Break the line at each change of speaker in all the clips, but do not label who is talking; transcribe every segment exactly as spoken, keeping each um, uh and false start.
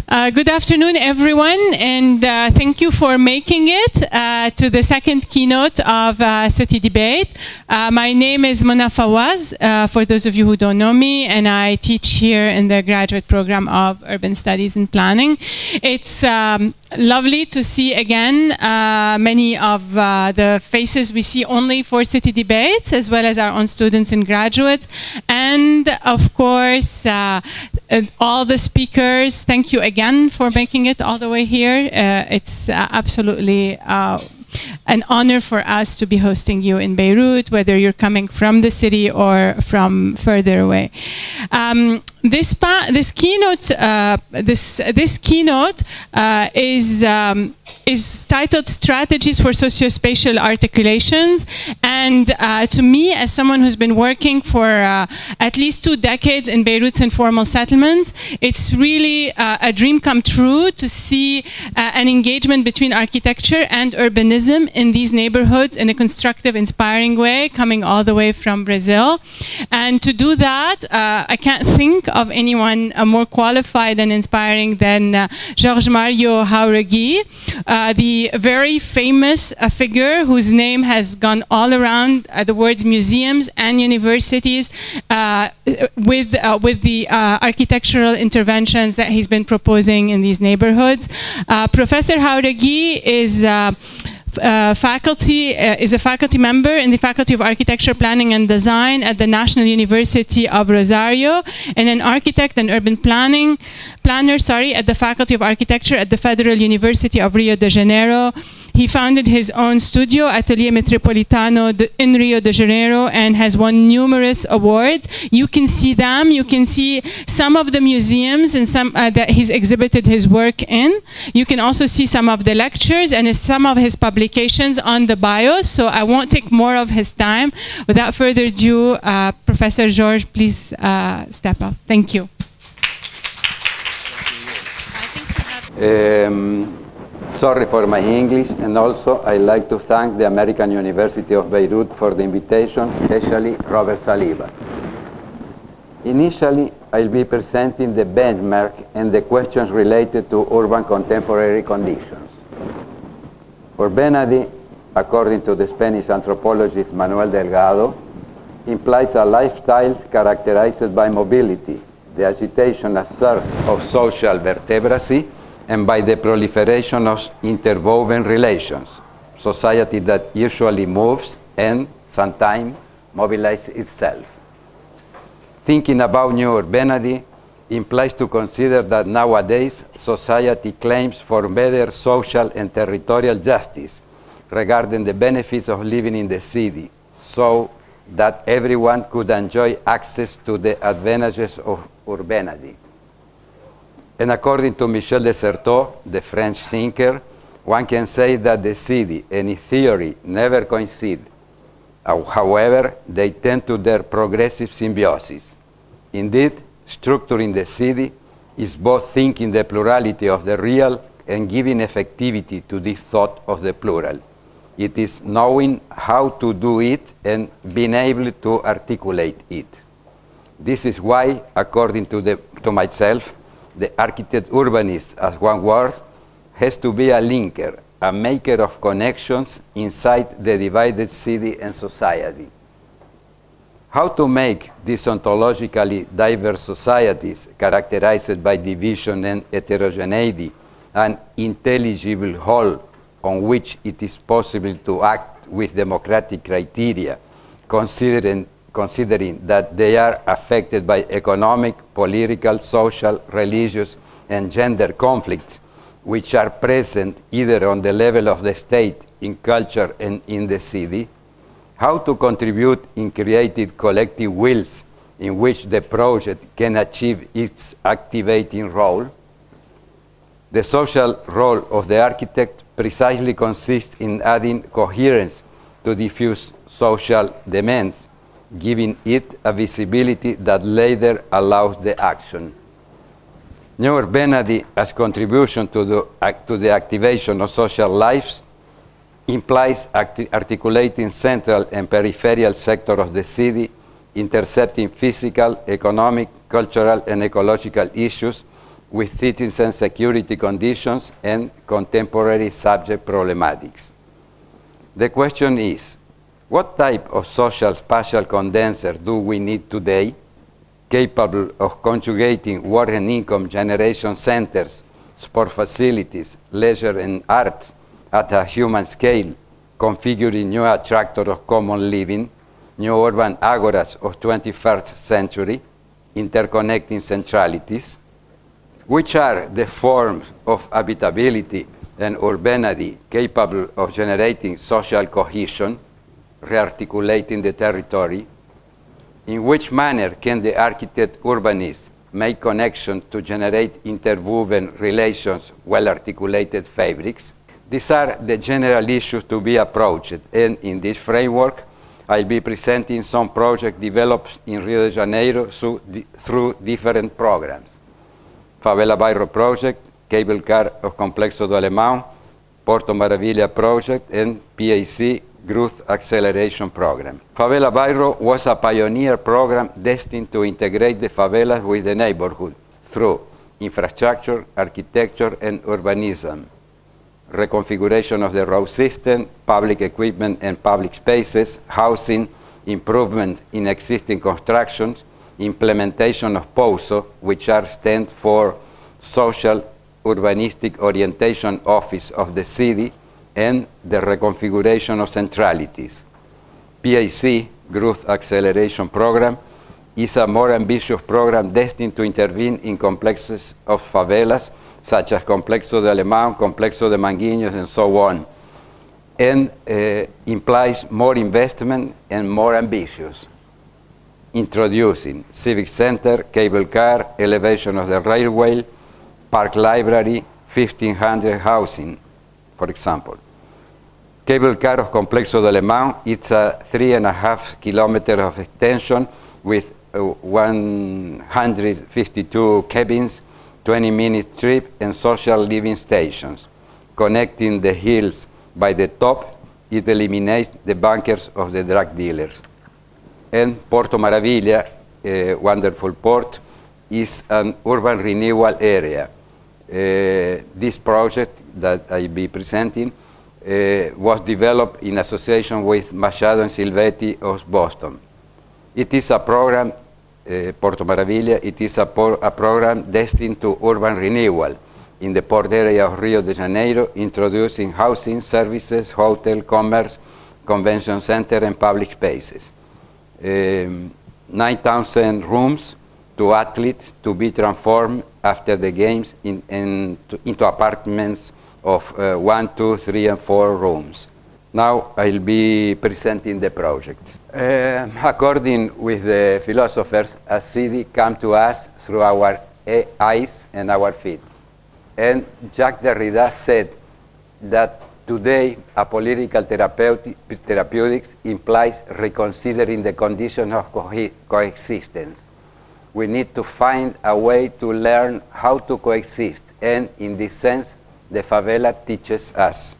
Uh, good afternoon, everyone, and uh, thank you for making it uh, to the second keynote of uh, City Debate. Uh, my name is Mona Fawaz, uh, for those of you who don't know me, and I teach here in the graduate program of Urban Studies and Planning. It's um, lovely to see again uh, many of uh, the faces we see only for City Debates, as well as our own students and graduates, and of course, uh, all the speakers. Thank you again for making it all the way here. Uh, it's uh, absolutely uh, an honor for us to be hosting you in Beirut, whether you're coming from the city or from further away. Um, this pa this keynote, uh, this this keynote uh, is um, is titled "Strategies for Sociospatial Articulations," and uh, to me, as someone who's been working for uh, at least two decades in Beirut's informal settlements, it's really uh, a dream come true to see uh, an engagement between architecture and urbanism in these neighborhoods in a constructive, inspiring way, coming all the way from Brazil. And to do that, uh, I can't think of anyone uh, more qualified and inspiring than uh, Jorge Mario Jauregui, uh, the very famous uh, figure whose name has gone all around uh, the words museums and universities uh, with, uh, with the uh, architectural interventions that he's been proposing in these neighborhoods. Uh, Professor Jauregui is uh, Uh, faculty uh, is a faculty member in the Faculty of Architecture, Planning and Design at the National University of Rosario, and an architect and urban planning planner, sorry, at the Faculty of Architecture at the Federal University of Rio de Janeiro. He founded his own studio, Atelier Metropolitano, in Rio de Janeiro, and has won numerous awards. You can see them. You can see some of the museums and some uh, that he's exhibited his work in. You can also see some of the lectures and some of his publications on the bios. So I won't take more of his time. Without further ado, uh, Professor George, please uh, step up. Thank you.
Um, Sorry for my English, and also I'd like to thank the American University of Beirut for the invitation, especially Robert Saliba. Initially, I'll be presenting the benchmark and the questions related to urban contemporary conditions. Urbanity, according to the Spanish anthropologist Manuel Delgado, implies a lifestyle characterized by mobility, the agitation as source of social vertebracy, and by the proliferation of interwoven relations, society that usually moves and sometimes mobilizes itself. Thinking about new urbanity implies to consider that nowadays society claims for better social and territorial justice regarding the benefits of living in the city, so that everyone could enjoy access to the advantages of urbanity. And according to Michel de Certeau, the French thinker, one can say that the city and its theory never coincide. However, they tend to their progressive symbiosis. Indeed, structuring the city is both thinking the plurality of the real and giving effectivity to this thought of the plural. It is knowing how to do it and being able to articulate it. This is why, according to, the, to myself, the architect urbanist, as one word, has to be a linker, a maker of connections inside the divided city and society. How to make these ontologically diverse societies, characterized by division and heterogeneity, an intelligible whole on which it is possible to act with democratic criteria, considering considering that they are affected by economic, political, social, religious, and gender conflicts, which are present either on the level of the state, in culture, and in the city. How to contribute in creating collective wills in which the project can achieve its activating role. The social role of the architect precisely consists in adding coherence to diffuse social demands, giving it a visibility that later allows the action. New urbanity as contribution to the, to the activation of social lives implies articulating central and peripheral sectors of the city, intercepting physical, economic, cultural, and ecological issues with citizen security conditions and contemporary subject problematics. The question is, what type of social spatial condenser do we need today, capable of conjugating work and income generation centers, sport facilities, leisure and art at a human scale, configuring new attractors of common living, new urban agoras of twenty-first century, interconnecting centralities? Which are the forms of habitability and urbanity capable of generating social cohesion, rearticulating the territory? In which manner can the architect urbanist make connections to generate interwoven relations, well-articulated fabrics? These are the general issues to be approached, and in this framework, I'll be presenting some projects developed in Rio de Janeiro through, through different programs. Favela Bairro Project, Cable Car of Complexo do Alemão, Porto Maravilha Project, and P A C Growth Acceleration Program. Favela Bairro was a pioneer program destined to integrate the favelas with the neighborhood through infrastructure, architecture, and urbanism, reconfiguration of the road system, public equipment and public spaces, housing, improvement in existing constructions, implementation of POSO, which are stand for Social Urbanistic Orientation Office of the city, and the reconfiguration of centralities. P A C, Growth Acceleration Program, is a more ambitious program destined to intervene in complexes of favelas, such as Complexo de Alemão, Complexo de Manguinhos, and so on, and uh, implies more investment and more ambitious. Introducing civic center, cable car, elevation of the railway, park library, fifteen hundred housing, for example. Cable car of Complexo de Alemão, it's a three and a half kilometer of extension with uh, one hundred fifty-two cabins, twenty minute trip, and social living stations. Connecting the hills by the top, it eliminates the bunkers of the drug dealers. And Porto Maravilha, a wonderful port, is an urban renewal area. Uh, this project that I'll be presenting uh, was developed in association with Machado and Silvetti of Boston. It is a program, uh, Porto Maravilha, it is a, a program destined to urban renewal in the port area of Rio de Janeiro, introducing housing, services, hotel, commerce, convention center, and public spaces. Um, nine thousand rooms to athletes to be transformed after the games in, in, to, into apartments of uh, one, two, three, and four rooms. Now I'll be presenting the project. Uh, according with the philosophers, a city comes to us through our eyes and our feet. And Jacques Derrida said that today, a political therapeutic, therapeutics implies reconsidering the condition of co coexistence. We need to find a way to learn how to coexist, and in this sense, the favela teaches us.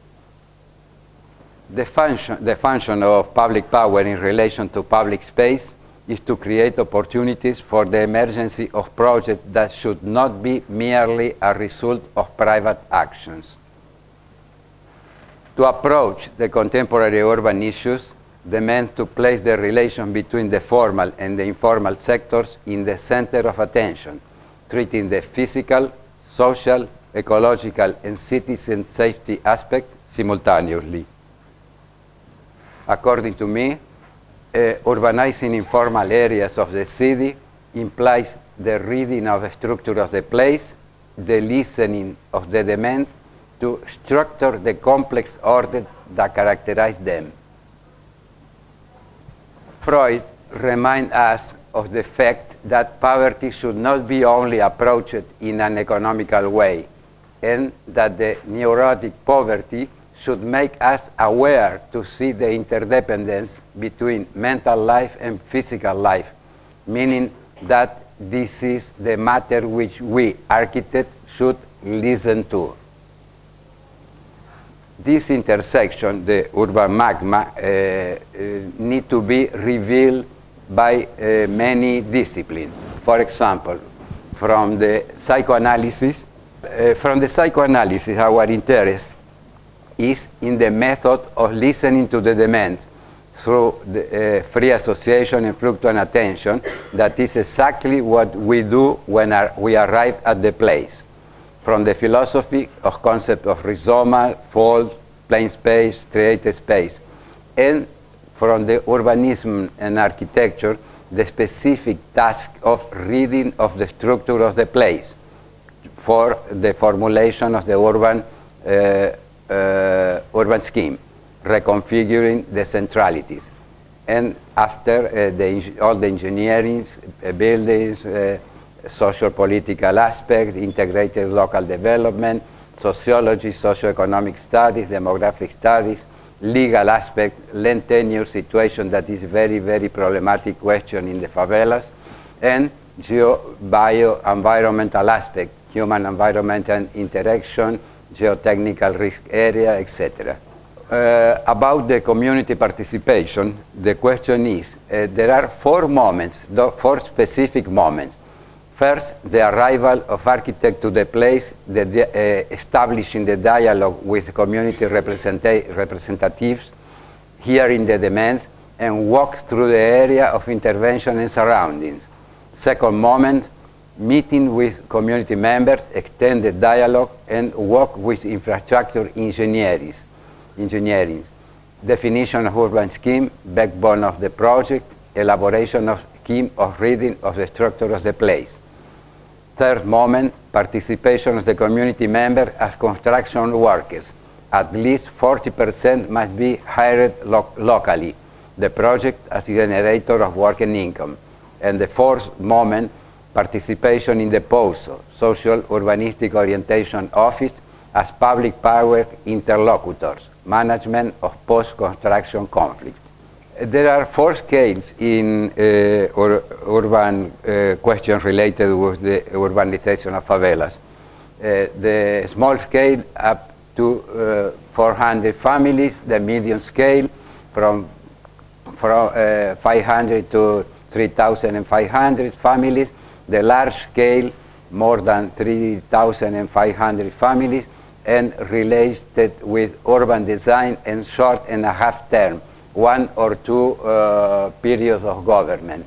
The function, the function of public power in relation to public space is to create opportunities for the emergence of projects that should not be merely a result of private actions. To approach the contemporary urban issues demands to place the relation between the formal and the informal sectors in the center of attention, treating the physical, social, ecological, and citizen safety aspects simultaneously. According to me, uh, urbanizing informal areas of the city implies the reading of the structure of the place, the listening of the demands, to structure the complex order that characterize them. Freud reminds us of the fact that poverty should not be only approached in an economical way, and that the neurotic poverty should make us aware to see the interdependence between mental life and physical life, meaning that this is the matter which we, architects, should listen to. This intersection, the urban magma, uh, uh, need to be revealed by uh, many disciplines. For example, from the psychoanalysis. Uh, from the psychoanalysis, our interest is in the method of listening to the demand through the, uh, free association and fluctuant attention. That is exactly what we do when our, we arrive at the place. From the philosophy of concept of rhizoma, fold, plane space, created space, and from the urbanism and architecture, the specific task of reading of the structure of the place for the formulation of the urban, uh, uh, urban scheme, reconfiguring the centralities. And after uh, the, all the engineering, uh, buildings, uh, social political aspects, integrated local development, sociology, socioeconomic studies, demographic studies, legal aspect, land tenure situation that is very, very problematic question in the favelas, and geo-bio-environmental aspect, human-environmental interaction, geotechnical risk area, et cetera. Uh, about the community participation, the question is, uh, there are four moments, four specific moments. First, the arrival of architect to the place, the, uh, establishing the dialogue with community representa representatives, hearing the demands, and walk through the area of intervention and surroundings. Second moment, meeting with community members, extend the dialogue, and work with infrastructure engineering. engineering. Definition of urban scheme, backbone of the project, elaboration of scheme of reading of the structure of the place. Third moment, participation of the community member as construction workers. At least forty percent must be hired lo locally. The project as generator of work and income. And the fourth moment, participation in the POSO, Social Urbanistic Orientation Office, as public power interlocutors, management of post-construction conflicts. There are four scales in uh, ur urban uh, questions related with the urbanization of favelas. Uh, the small scale up to uh, four hundred families, the medium scale from, from uh, five hundred to three thousand five hundred families, the large scale more than three thousand five hundred families, and related with urban design and short and a half term, one or two uh, periods of government.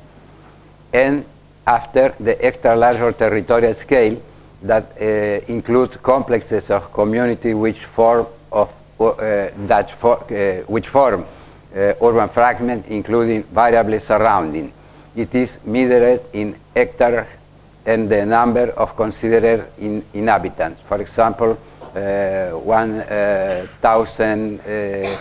And after the extra large or territorial scale that uh, includes complexes of community which form of uh, that for, uh, which form uh, urban fragment, including variable surrounding. It is measured in hectares and the number of considered in inhabitants. For example, uh, one uh, thousand. Uh,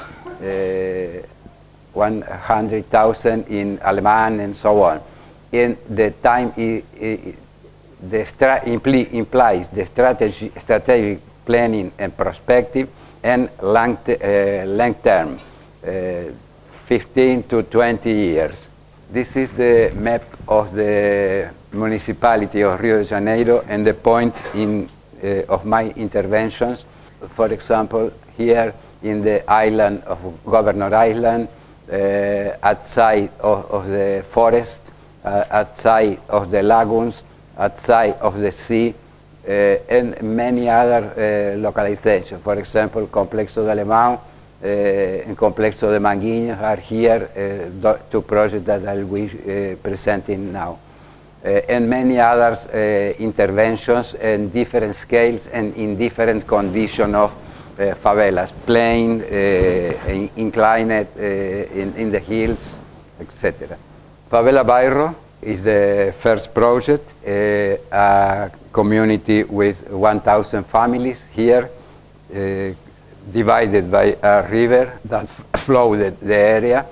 uh, one hundred thousand in Aleman and so on. And the time I, I, the stra impli implies the strategy, strategic planning and perspective and long, uh, long term, uh, fifteen to twenty years. This is the map of the municipality of Rio de Janeiro and the point in, uh, of my interventions. For example, here in the island of Governor Island, Uh, outside of, of the forest, uh, outside of the lagoons, outside of the sea, uh, and many other uh, localizations. For example, Complexo de Alemão uh, and Complexo de Manguinhos are here, uh, two projects that I will be uh, presenting now. Uh, and many other uh, interventions in different scales and in different conditions of Uh, favelas, plain, uh, inclined, uh, in, in the hills, et cetera. Favela Bairro is the first project, uh, a community with one thousand families here, uh, divided by a river that flowed the area,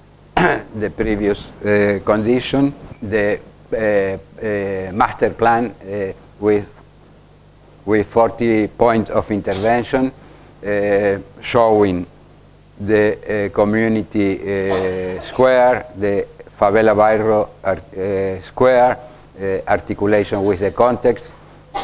the previous uh, condition, the uh, uh, master plan uh, with, with forty points of intervention, Uh, showing the uh, community uh, square, the Favela Bairro art, uh, square, uh, articulation with the context,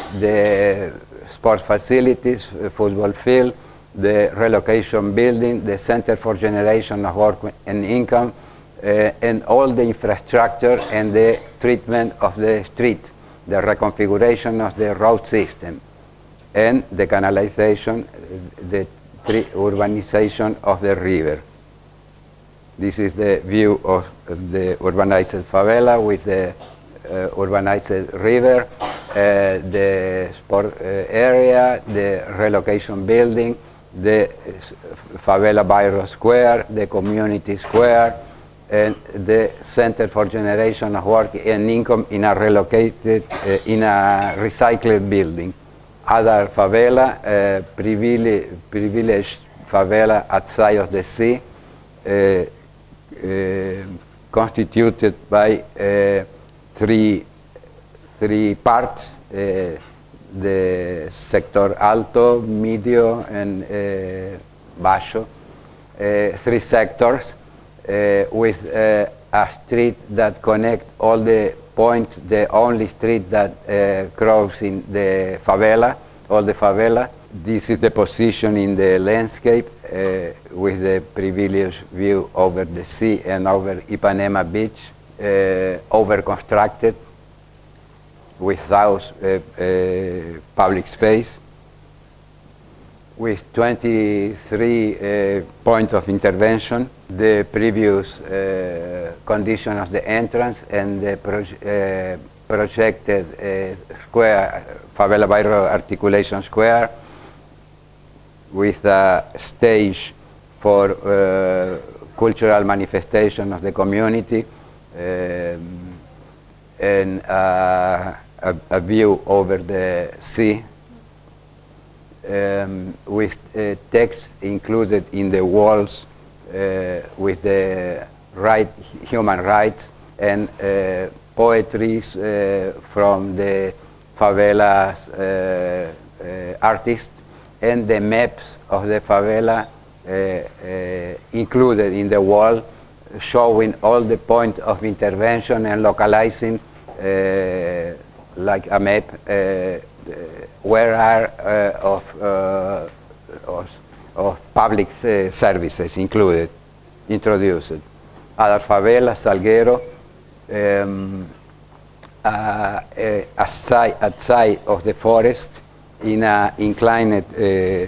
the sports facilities, uh, football field, the relocation building, the center for generation of work and income, uh, and all the infrastructure and the treatment of the street, the reconfiguration of the road system, and the canalization, the urbanization of the river. This is the view of the urbanized favela with the uh, urbanized river, uh, the sport uh, area, the relocation building, the favela Bairro Square, the community square, and the Center for Generation of Work and Income in a relocated, uh, in a recycled building. Other favela, uh, privileged, privileged favela outside of the sea, uh, uh, constituted by uh, three, three parts, uh, the sector alto, medio, and uh, bajo, uh, three sectors uh, with uh, a street that connect all the points, the only street that uh, crossing the favela, all the favela. This is the position in the landscape uh, with the privileged view over the sea and over Ipanema Beach, uh, over-constructed, without uh, uh, public space, with twenty-three uh, points of intervention, the previous uh, condition of the entrance and the proje uh, projected uh, square, Favela Bairro Articulation Square, with a stage for uh, cultural manifestation of the community, um, and uh, A, a view over the sea, um, with uh, text included in the walls uh, with the right, human rights, and uh, poetries uh, from the favelas uh, uh, artists, and the maps of the favela uh, uh, included in the wall, showing all the points of intervention and localizing uh, like a map, uh, uh, where are uh, of, uh, of, of public uh, services included, introduced. Other favelas, Salguero, um, uh, uh, outside, outside of the forest, in an inclined uh,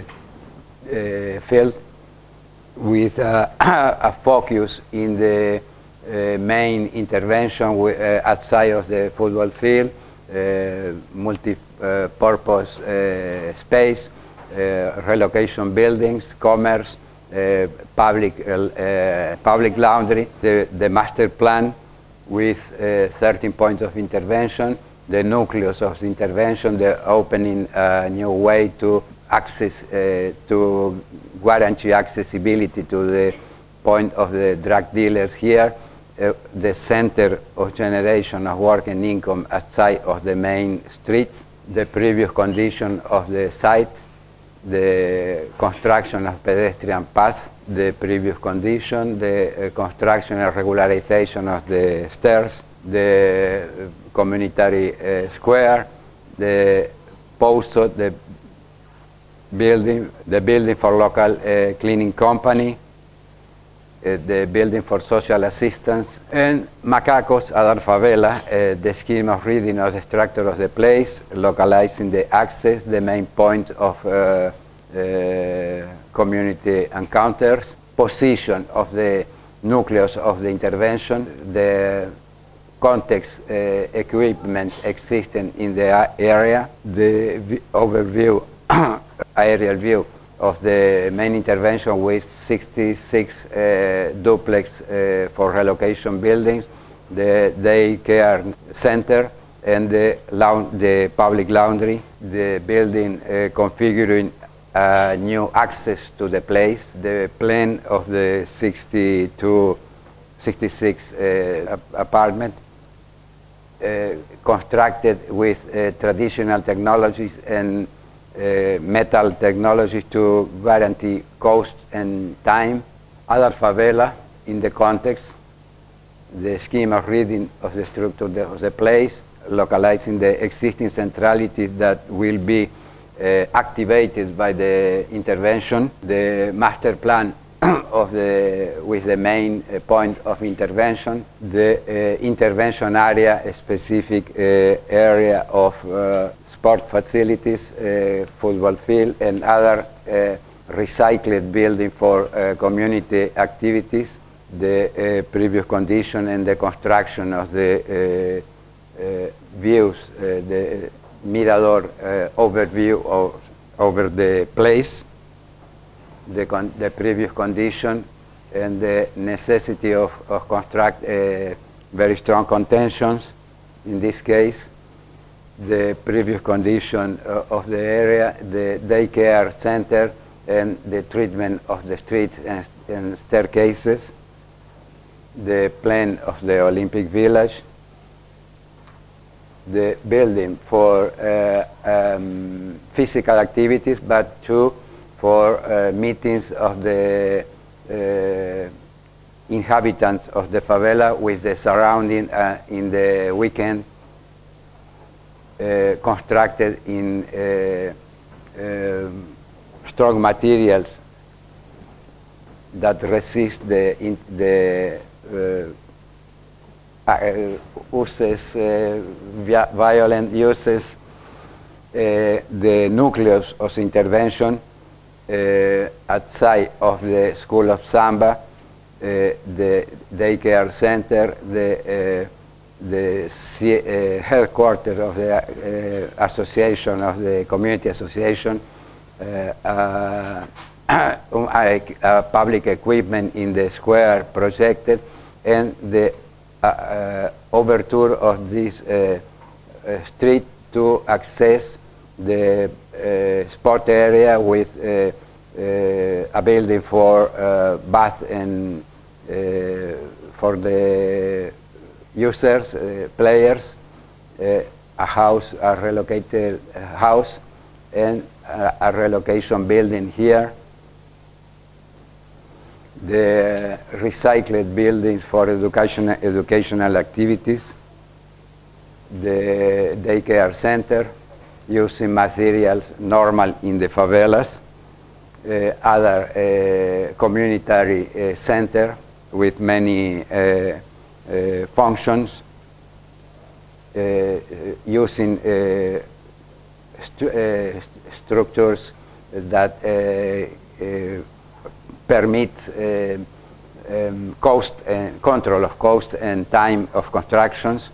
uh, field, with uh, a focus in the uh, main intervention with, uh, outside of the football field, Uh, multi-purpose uh, uh, space, uh, relocation buildings, commerce, uh, public, uh, public laundry, the, the master plan with uh, thirteen points of intervention, the nucleus of the intervention, the opening a new way to access, uh, to guarantee accessibility to the point of the drug dealers here, Uh, the center of generation of work and income outside of the main streets, the previous condition of the site, the construction of pedestrian path, the previous condition, the uh, construction and regularization of the stairs, the uh, community uh, square, the posto, the building, the building for local uh, cleaning company, Uh, the building for social assistance, and Macacos, other favela, uh, the scheme of reading of the structure of the place, localizing the access, the main point of uh, uh, community encounters, position of the nucleus of the intervention, the context uh, equipment existing in the area, the overview, aerial view of the main intervention with sixty-six uh, duplex uh, for relocation buildings, the daycare center, and the, the public laundry, the building uh, configuring uh, new access to the place, the plan of the sixty-two, sixty-six uh, apartment, uh, constructed with uh, traditional technologies and Uh, metal technologies to guarantee cost and time. Other favela in the context, the scheme of reading of the structure of the, of the place, localizing the existing centralities that will be uh, activated by the intervention, the master plan of the, with the main uh, point of intervention, the uh, intervention area, a specific uh, area of uh, sport facilities, uh, football field, and other uh, recycled building for uh, community activities, the uh, previous condition and the construction of the uh, uh, views, uh, the mirador uh, overview of, over the place, the, con the previous condition, and the necessity of, of construct uh, very strong contentions. In this case, the previous condition uh, of the area, the daycare center, and the treatment of the streets and, and staircases, the plan of the Olympic Village, the building for uh, um, physical activities, but too for uh, meetings of the uh, inhabitants of the favela with the surrounding uh, in the weekend, uh, constructed in uh, uh, strong materials that resist the, in, the uh, uh, uses, uh, violent uses, uh, the nucleus of intervention uh, outside of the School of Samba, uh, the daycare center, the, uh, the uh, headquarters of the uh, association, of the community association, uh, uh, uh, public equipment in the square projected, and the uh, uh, overture of this uh, uh, street to access the uh, sport area with uh, uh, a building for uh, bath and uh, for the users, uh, players, uh, a house, a relocated house, and a, a relocation building here. The recycled buildings for educational, educational activities, the daycare center, using materials normal in the favelas, uh, other uh, community uh, center with many uh, uh, functions, uh, using uh, stu uh, structures that uh, uh, permit uh, um, cost and control of cost and time of constructions.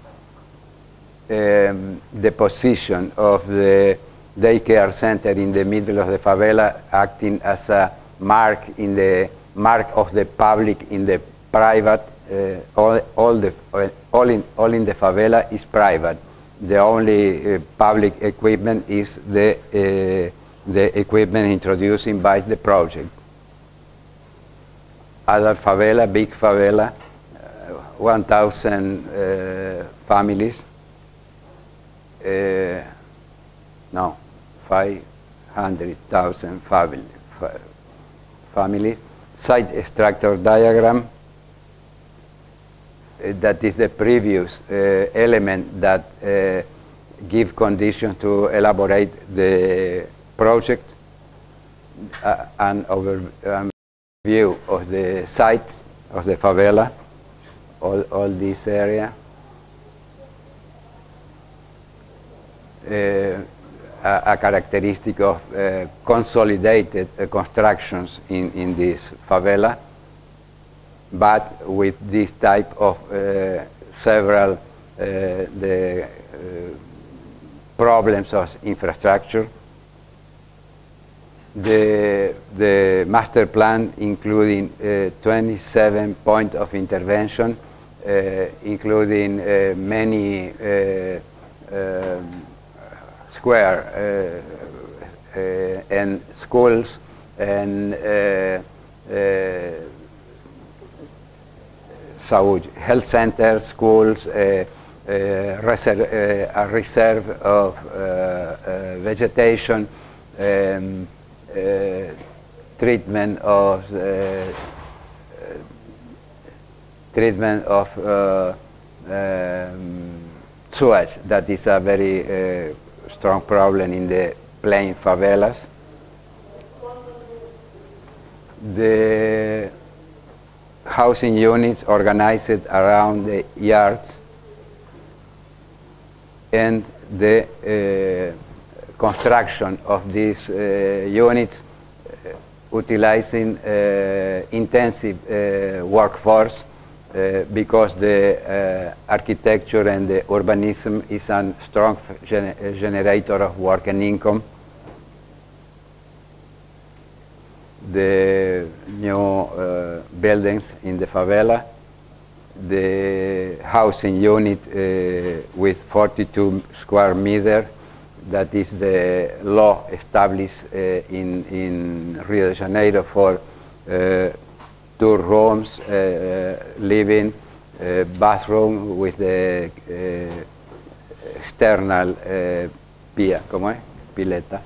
Um, the position of the daycare center in the middle of the favela, acting as a mark in the mark of the public in the private. Uh, all, all the all in all in the favela is private. The only uh, public equipment is the uh, the equipment introduced by the project. Other favela, big favela, uh, one thousand uh, families. Uh, no, five hundred thousand family, fa families. Site structure diagram. Uh, that is the previous uh, element that uh, give conditions to elaborate the project. Uh, an overview of the site of the favela, all, all this area. Uh, a, a characteristic of uh, consolidated uh, constructions in, in this favela, but with this type of uh, several uh, the uh, problems of infrastructure. The, the master plan including uh, twenty-seven points of intervention, uh, including uh, many uh, um, square uh, uh, and schools and uh, uh, so health centers, schools, uh, uh, reserve, uh, a reserve of uh, uh, vegetation, um, uh, treatment of uh, uh, treatment of uh, um, sewage. That is a very uh, strong problem in the plain favelas. The housing units organized around the yards, and the uh, construction of these uh, units uh, utilizing uh, intensive uh, workforce uh, because the uh, architecture and the urbanism is a strong gener generator of work and income. The new uh, buildings in the favela, the housing unit uh, with forty-two square meters, that is the law established uh, in, in Rio de Janeiro for uh, two rooms, uh, living, uh, bathroom with the uh, external uh, pia, ¿cómo es? Pileta.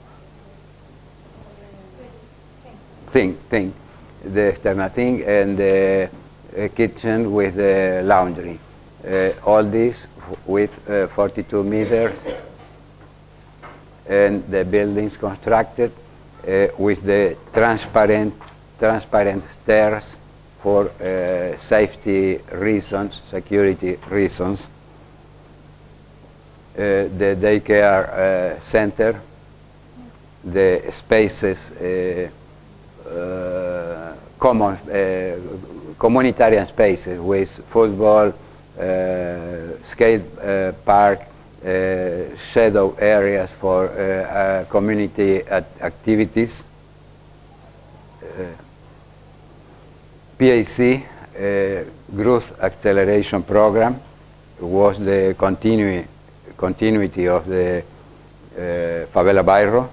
Thing, thing, the external thing, and the uh, kitchen with the laundry. Uh, all this with uh, forty-two meters, and the buildings constructed uh, with the transparent, transparent stairs for uh, safety reasons, security reasons. Uh, the daycare uh, center, the spaces. Uh, Uh, common uh, communitarian spaces with football, uh, skate uh, park, uh, shadow areas for uh, uh, community activities. Uh, P A C, uh, Growth Acceleration Program, was the continui continuity of the uh, Favela Bairro.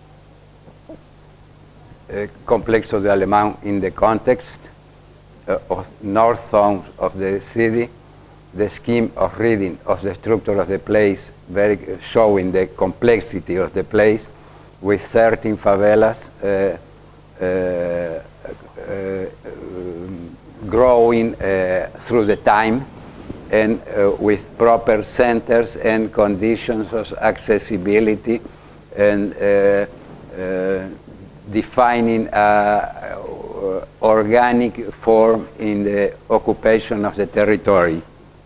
Uh, Complexo de Alemán in the context uh, of north zone of the city, the scheme of reading of the structure of the place, very uh, showing the complexity of the place, with thirteen favelas uh, uh, uh, um, growing uh, through the time, and uh, with proper centers and conditions of accessibility, and uh, uh, defining uh, organic form in the occupation of the territory.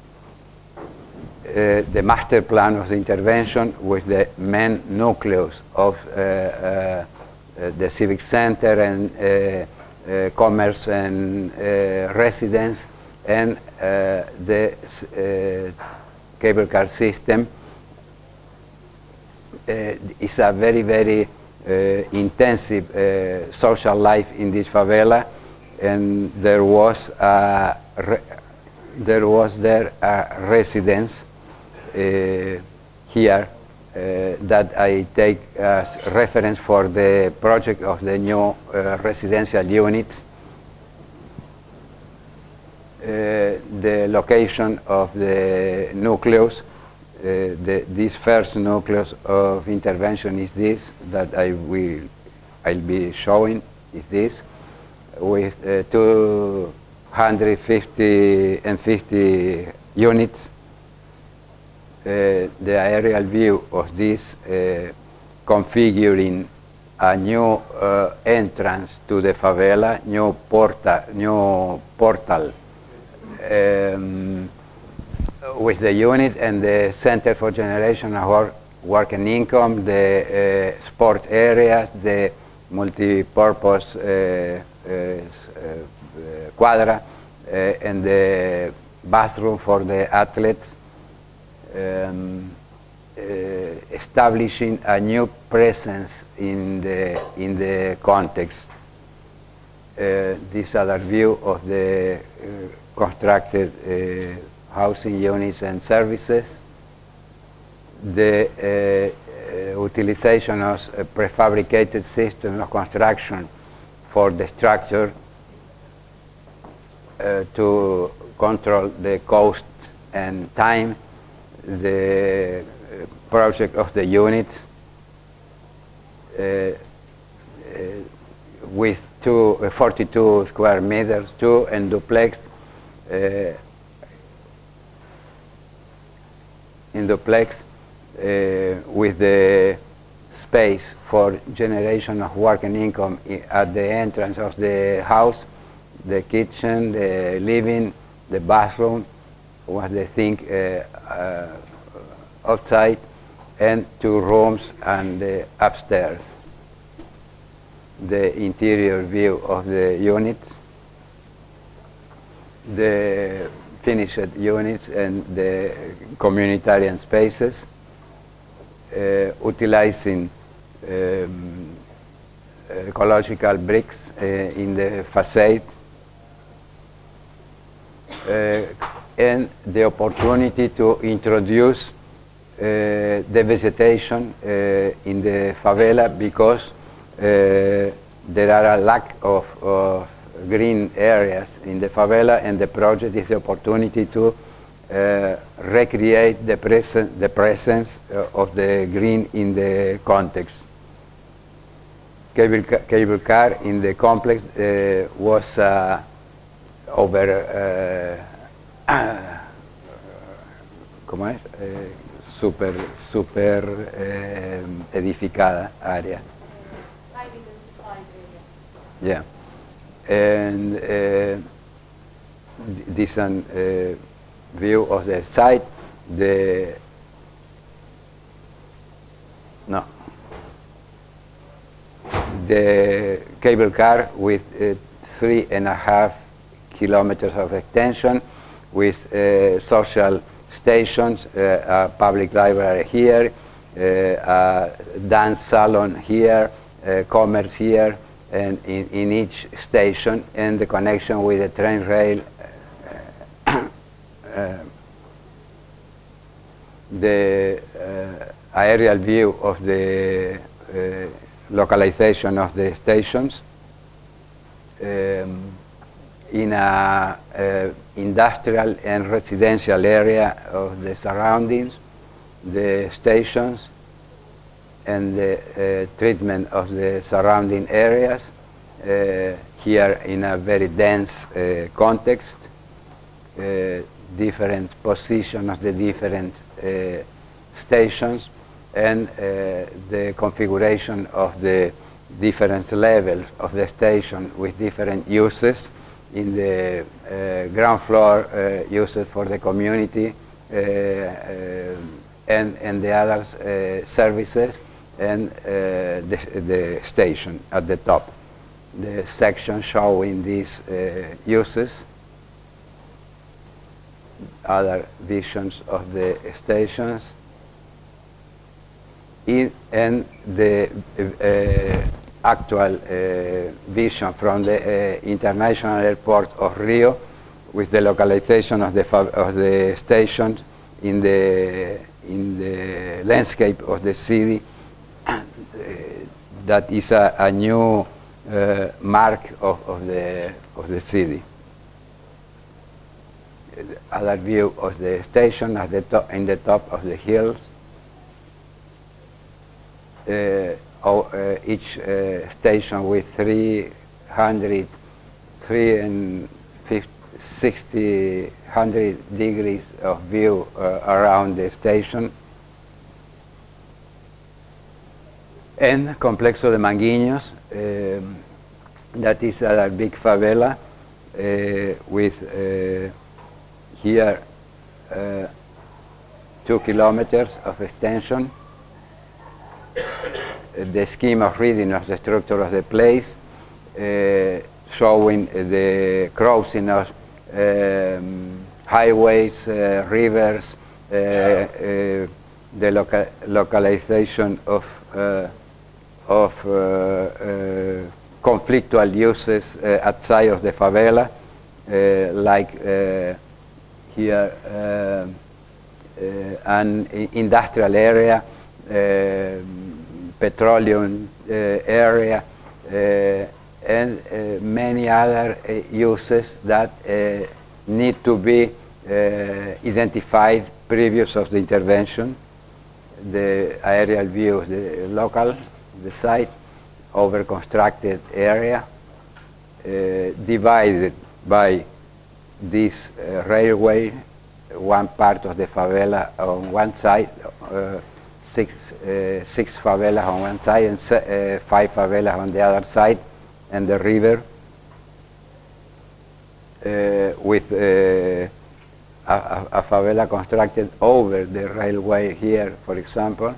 Uh, the master plan of the intervention with the main nucleus of uh, uh, the civic center and uh, uh, commerce and uh, residence, and uh, the uh, cable car system uh, is a very, very Uh, intensive uh, social life in this favela, and there was a re there was there a residence uh, here uh, that I take as reference for the project of the new uh, residential units. Uh, the location of the nucleus. Uh, the, this first nucleus of intervention is this, that I will I'll be showing is this, with uh, two hundred fifty and fifty units. Uh, the aerial view of this uh, configuring a new uh, entrance to the favela, new porta, new portal. Um, with the unit and the Center for Generation of Work, work and Income, the uh, sport areas, the multi-purpose uh, uh, uh, quadra, uh, and the bathroom for the athletes, um, uh, establishing a new presence in the, in the context. Uh, this other view of the uh, constructed uh, housing units and services, the uh, uh, utilization of a prefabricated system of construction for the structure uh, to control the cost and time, the project of the unit uh, uh, with two, uh, forty-two square meters, two and duplex, uh, in duplex uh, with the space for generation of work and income at the entrance of the house, the kitchen, the living, the bathroom, was the thing uh, uh, outside, and two rooms and the upstairs. The interior view of the units, the finished units and the communitarian spaces, uh, utilizing um, ecological bricks uh, in the facade, uh, and the opportunity to introduce uh, the vegetation uh, in the favela, because uh, there are a lack of, of green areas in the favela, and the project is the opportunity to uh, recreate the, present, the presence uh, of the green in the context. Cable, ca cable car in the complex uh, was uh, over uh, ¿cómo es? Eh, super, super eh, edificada área. Yeah. And uh, this um, uh, view of the site, the no, the cable car with uh, three and a half kilometers of extension, with uh, social stations, uh, a public library here, uh, a dance salon here, uh, commerce here, and in, in each station, and the connection with the train rail, uh, uh, the uh, aerial view of the uh, localization of the stations um, in a uh, industrial and residential area of the surroundings, the stations, and the uh, treatment of the surrounding areas, uh, here in a very dense uh, context, uh, different position of the different uh, stations, and uh, the configuration of the different levels of the station with different uses. In the uh, ground floor, uh, uses for the community, uh, uh, and, and the other uh, services, and uh, the, the station at the top. The section showing these uh, uses, other visions of the stations, in, and the uh, actual uh, vision from the uh, International Airport of Rio, with the localization of the, of the station in the, in the landscape of the city. Uh, that is a, a new uh, mark of, of, the, of the city. Other view of the station at the top, in the top of the hills. Uh, oh, uh, each uh, station with three hundred, three and sixty, hundred degrees of view uh, around the station. And Complexo de Manguinhos, um, that is a big favela uh, with uh, here uh, two kilometers of extension. The scheme of reading of the structure of the place, uh, showing the crossing of um, highways, uh, rivers, uh, uh, the loca localization of uh, of uh, uh, conflictual uses uh, outside of the favela, uh, like uh, here uh, uh, an industrial area, uh, petroleum uh, area, uh, and uh, many other uh, uses that uh, need to be uh, identified previous of the intervention. The aerial view of the local, the site, over-constructed area, uh, divided by this uh, railway, one part of the favela on one side, uh, six, uh, six favelas on one side and uh, five favelas on the other side, and the river uh, with uh, a, a favela constructed over the railway here, for example.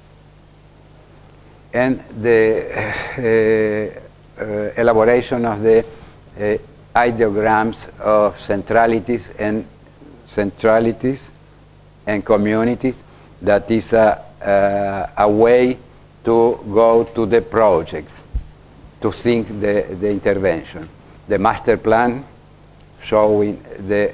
And the uh, uh, elaboration of the uh, ideograms of centralities and centralities and communities, that is a, uh, a way to go to the projects, to think the, the intervention. The master plan showing the,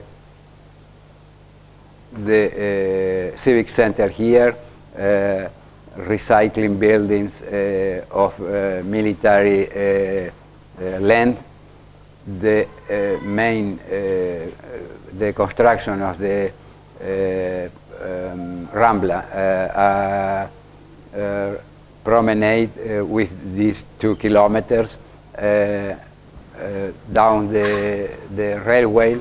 the uh, civic center here, uh, recycling buildings uh, of uh, military uh, uh, land, the uh, main, uh, the construction of the uh, um, Rambla, uh, uh, uh, promenade uh, with these two kilometers uh, uh, down the, the railway,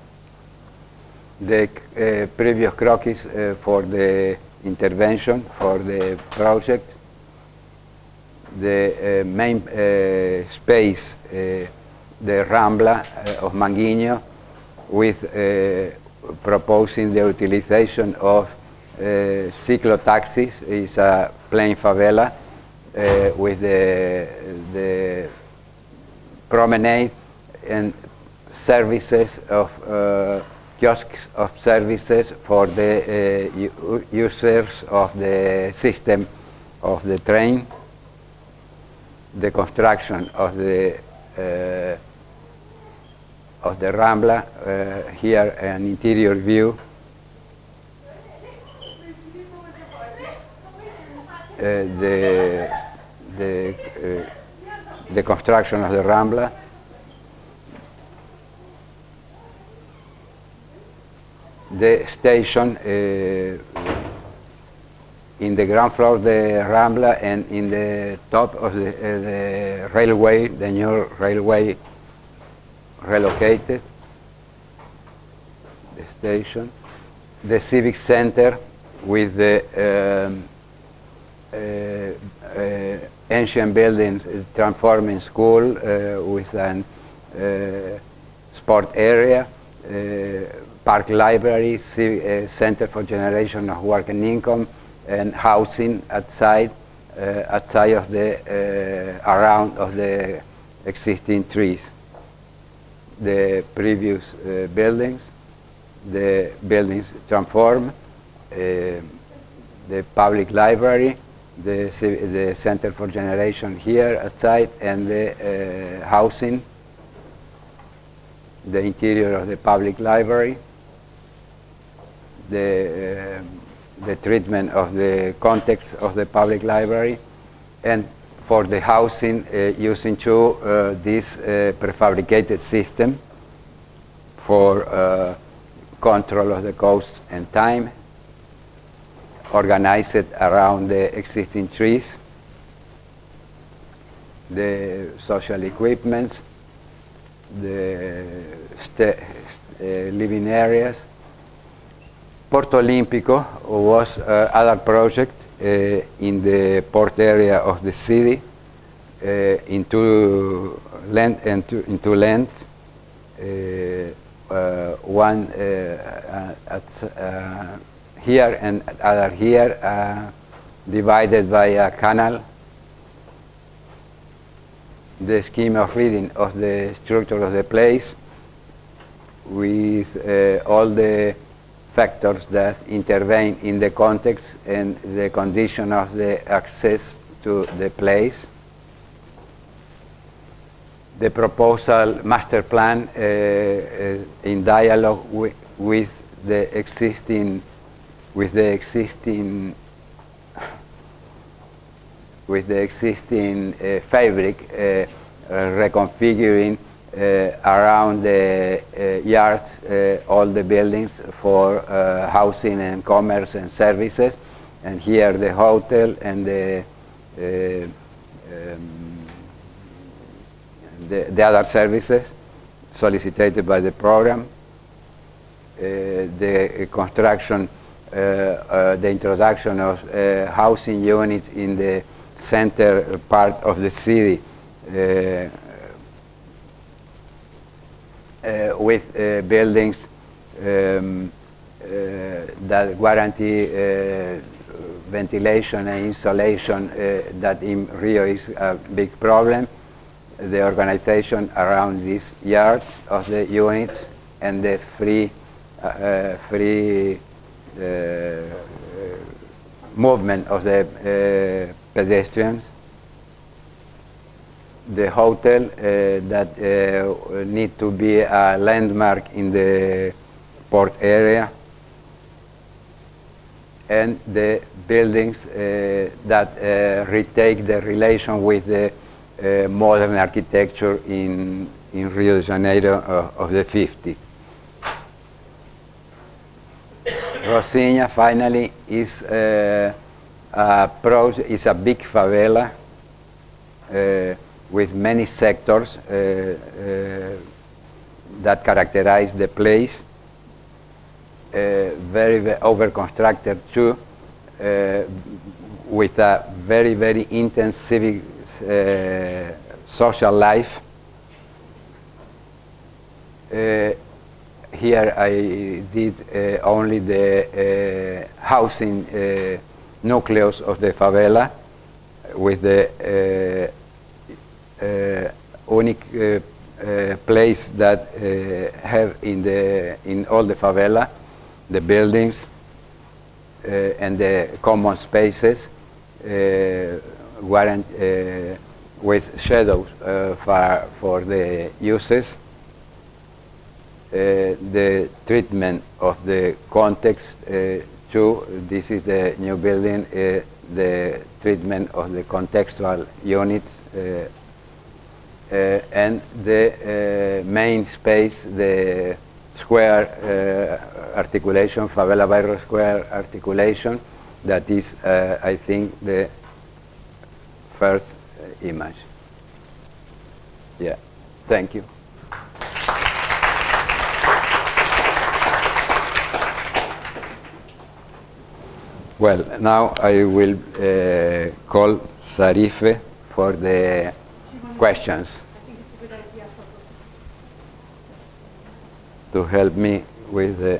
the uh, previous croquis uh, for the intervention for the project, the uh, main uh, space, uh, the Rambla uh, of Manguinho, with uh, proposing the utilization of uh, cyclo-taxis. It's a plain favela uh, with the, the promenade and services of uh, kiosks of services for the uh, users of the system of the train, the construction of the uh, of the Rambla, uh, here an interior view, uh, the the uh, the construction of the Rambla, the station uh, in the ground floor of the Rambla, and in the top of the, uh, the railway, the new railway relocated, the station, the civic center with the um, uh, uh, ancient buildings transforming school uh, with an uh, sport area, uh, park library, uh, center for generation of work and income, and housing outside, uh, outside of the, uh, around of the existing trees. The previous uh, buildings, the buildings transformed, uh, the public library, the, the center for generation here outside, and the uh, housing, the interior of the public library, the, uh, the treatment of the context of the public library, and for the housing uh, using to uh, this uh, prefabricated system for uh, control of the cost and time, organized around the existing trees, the social equipments, the st uh, living areas. Porto Olímpico was uh, other project uh, in the port area of the city, uh, in two land and two, in two lands. Uh, uh, one uh, at, uh, here and other here, uh, divided by a canal. The scheme of reading of the structure of the place with uh, all the factors that intervene in the context and the condition of the access to the place. The proposal master plan uh, uh, in dialogue wi with the existing with the existing with the existing uh, fabric, uh, uh, reconfiguring Uh, around the uh, yards, uh, all the buildings for uh, housing and commerce and services, and here the hotel and the, uh, um, the, the other services solicited by the program. Uh, the construction uh, uh, the introduction of uh, housing units in the center part of the city uh, uh, with uh, buildings um, uh, that guarantee uh, ventilation and insulation uh, that in Rio is a big problem. The organization around these yards of the units and the free, uh, uh, free uh, movement of the uh, pedestrians. The hotel uh, that uh, need to be a landmark in the port area, and the buildings uh, that uh, retake the relation with the uh, modern architecture in, in Rio de Janeiro of, of the fifties. Rocinha, finally, is, uh, a, pro is a big favela uh, with many sectors uh, uh, that characterize the place. Uh, very, very over-constructed too, uh, with a very, very intense civic uh, social life. Uh, here I did uh, only the uh, housing uh, nucleus of the favela, with the uh, uh, unique uh, uh, place that uh, have in the in all the favela, the buildings uh, and the common spaces, uh, warrant, uh, with shadows uh, for, for the uses, uh, the treatment of the context uh, too. This is the new building, uh, the treatment of the contextual units, uh, uh, and the uh, main space, the square uh, articulation, Favela Bairro Square articulation, that is, uh, I think, the first uh, image. Yeah, thank you. Well, now I will uh, call Sarife for the questions. To help me with the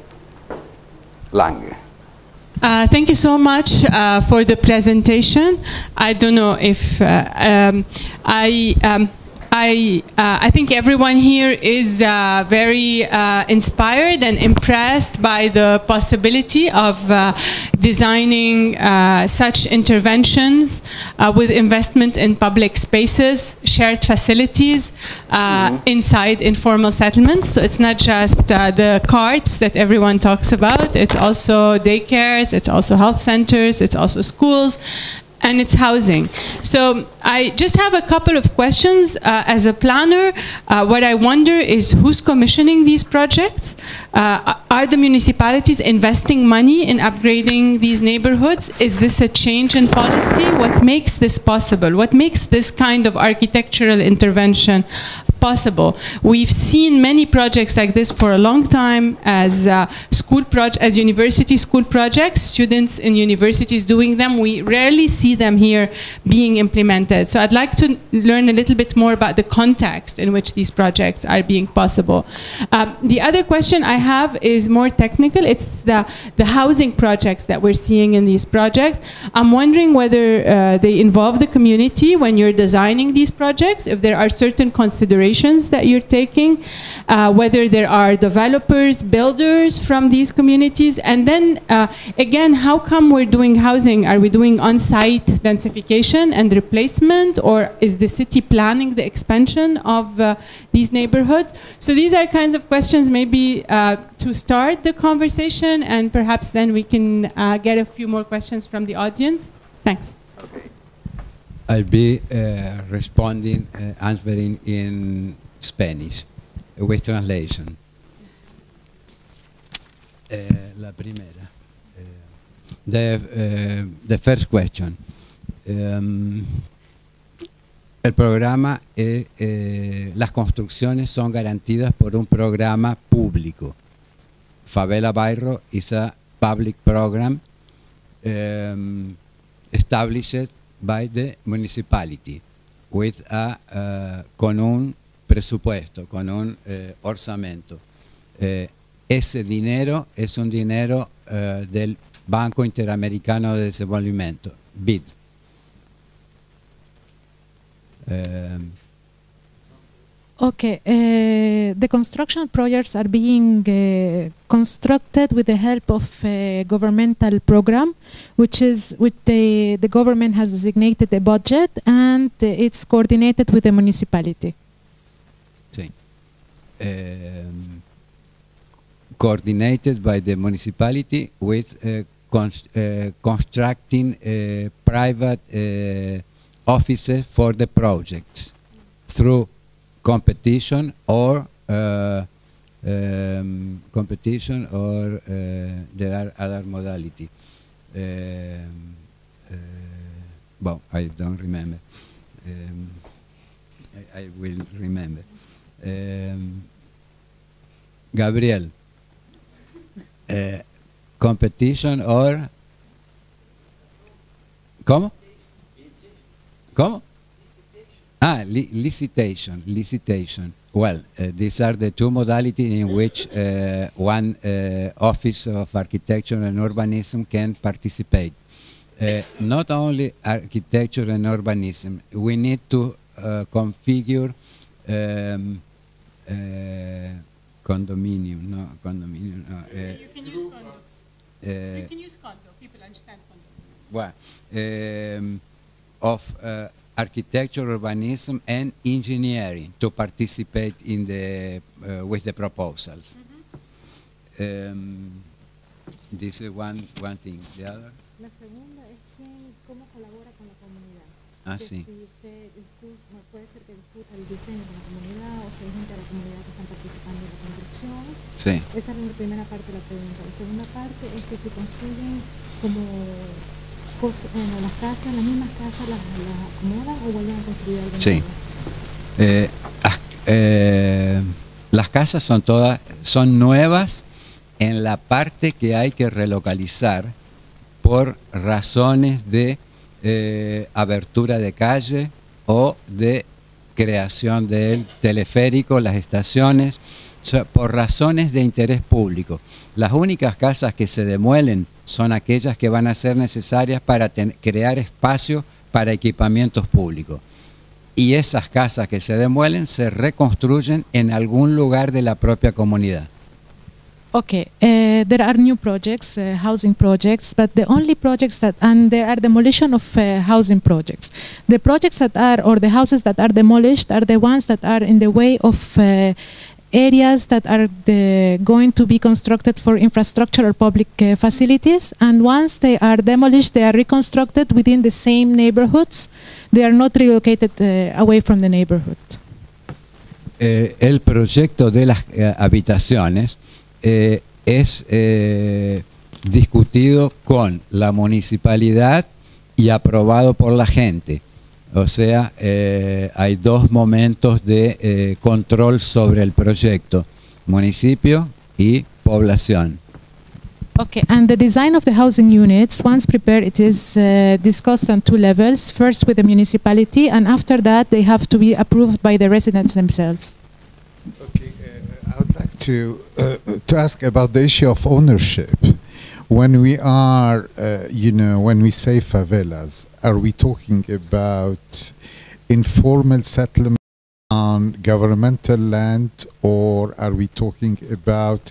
language.
Uh, thank you so much uh, for the presentation. I don't know if uh, um, I, um, I, uh, I think everyone here is uh, very uh, inspired and impressed by the possibility of uh, designing uh, such interventions uh, with investment in public spaces, shared facilities uh, mm-hmm. inside informal settlements. So it's not just uh, the carts that everyone talks about, it's also daycares, it's also health centers, it's also schools, and it's housing. So I just have a couple of questions. Uh, as a planner, uh, what I wonder is who's commissioning these projects? Uh, are the municipalities investing money in upgrading these neighborhoods? Is this a change in policy? What makes this possible? What makes this kind of architectural intervention possible? We've seen many projects like this for a long time as uh, school projects, as university school projects, students in universities doing them. We rarely see them here being implemented. So I'd like to learn a little bit more about the context in which these projects are being possible. Um, the other question I have is more technical. It's the, the housing projects that we're seeing in these projects. I'm wondering whether uh, they involve the community when you're designing these projects, if there are certain considerations that you're taking, uh, whether there are developers, builders from these communities, and then uh, again, how come we're doing housing? Are we doing on-site densification and replacement, or is the city planning the expansion of uh, these neighborhoods? So these are kinds of questions maybe uh, to start the conversation, and perhaps then we can uh, get a few more questions from the audience. Thanks.
Okay.
I'll be uh, responding, uh, answering in Spanish, with translation. Uh, la primera. Uh, the, uh, the first question. Um, el programa, eh, eh, las construcciones son garantidas por un programa público. Favela Bairro is a public program um, established by the municipality with a, uh, con un presupuesto, con un eh, orçamento. Eh, ese dinero es un dinero uh, del Banco Interamericano de Desenvolvimiento, B I D. Um,
Okay, uh, the construction projects are being uh, constructed with the help of a governmental program, which is which the the government has designated a budget, and uh, it's coordinated with the municipality.
sí. Um, coordinated by the municipality with uh, const uh, constructing uh, private uh, offices for the projects through competition or uh, um, competition or uh, there are other modality. Um, uh, well, I don't remember. Um, I, I will remember. Um, Gabriel, uh, competition or ¿cómo? ¿Cómo? Ah, li licitation, licitation. Well, uh, these are the two modalities in which uh, one uh, Office of Architecture and Urbanism can participate. Uh, not only architecture and urbanism, we need to uh, configure um, uh, condominium, no, condominium, no. Uh,
You can use condo.
uh,
You can use condo. People understand condo.
well, um, of uh, architecture, urbanism, and engineering to participate in the uh, with the proposals. Mm-hmm. um, this is one one thing. The other.
La segunda es quién, cómo colabora con la comunidad.
Ah,
Que
sí.
Si usted discuta, puede ser que discuta el diseño con la comunidad o si hay gente de la comunidad que están participando en la construcción.
Sí.
Esa es la primera parte de la pregunta. La segunda parte es que si construyen como cosas, bueno, las casas, las mismas casas, las, las acomodan o vuelven a construir algo
Sí.
nuevo.
Eh, ah, eh, las casas son todas son nuevas en la parte que hay que relocalizar por razones de eh, abertura de calle o de creación del teleférico, las estaciones, o sea, por razones de interés público. Las únicas casas que se demuelen son aquellas que van a ser necesarias para crear espacio para equipamientos públicos. Y esas casas que se demuelen se reconstruyen en algún lugar de la propia comunidad.
Okay, uh, there are new projects, uh, housing projects, but the only projects that, and there are demolition of uh, housing projects. The projects that are, or the houses that are demolished are the ones that are in the way of uh, areas that are the, going to be constructed for infrastructure or public uh, facilities, and once they are demolished, they are reconstructed within the same neighborhoods. They are not relocated uh, away from the neighborhood.
Eh, el proyecto de las eh, habitaciones Eh, es eh, discutido con la municipalidad y aprobado por la gente. O sea, eh, hay dos momentos de eh, control sobre el proyecto, municipio y población.
Okay, and the design of the housing units, once prepared, it is uh, discussed on two levels, first with the municipality, and after that they have to be approved by the residents themselves.
Okay, uh, I would like to uh, to ask about the issue of ownership. When we are, uh, you know, when we say favelas, are we talking about informal settlement on governmental land, or are we talking about